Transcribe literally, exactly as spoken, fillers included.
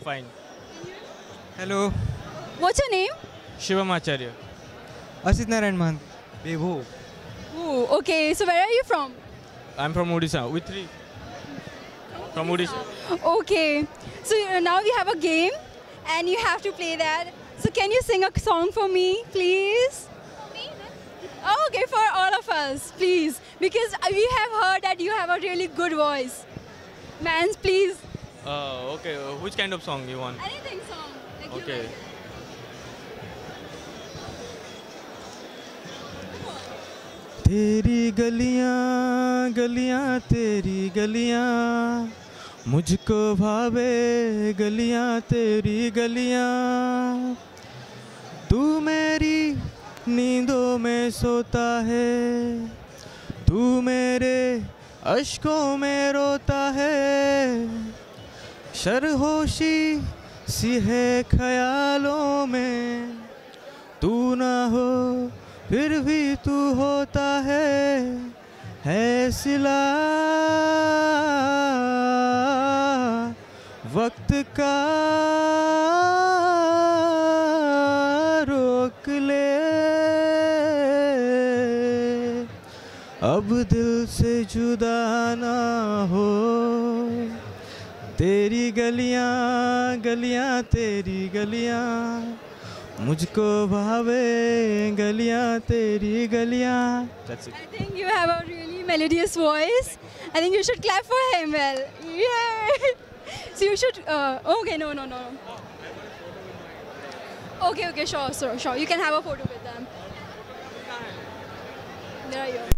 Fine. Hello. What's your name? Shivam Acharya. Asit Narayan Mahant. Bebo. Ooh, okay. So where are you from? I'm from Odisha. With three. From Odisha. Okay. So uh, now we have a game and you have to play that. So can you sing a song for me, please? Oh, okay, for all of us, please. Because we have heard that you have a really good voice. Mans, please. Uh, okay. Uh, which kind of song you want? Anything song. Like you Okay. like. तेरी गलियां गलियां तेरी गलियां मुझको भावे गलियां तेरी गलियां तू मेरी नींदों में सोता है तू मेरे अश्कों में रोता है शरहोशी सी है ख्यालों में तू ना हो फिर भी तू होता है है सिला वक्त का रोक ले अब दिल से जुदा ना हो तेरी गलियां गलियां तेरी गलियां मुझको भावे गलियां तेरी गलियां. That's it. I think you have a really melodious voice. I think you should clap for him well. Yeah. So you should. Uh, okay, no, no, no. Okay, okay, sure, sure, sure. You can have a photo with them. There you are.